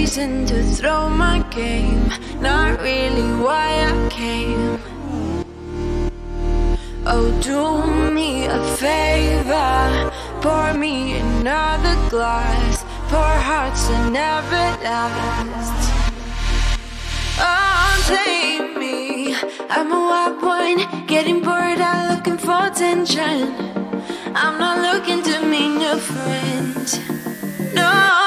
reason to throw my game, not really why I came. Oh, do me a favor, pour me another glass, pour hearts that never last. Oh, take me, I'm a wild one, getting bored out looking for attention. I'm not looking to meet new friends, no.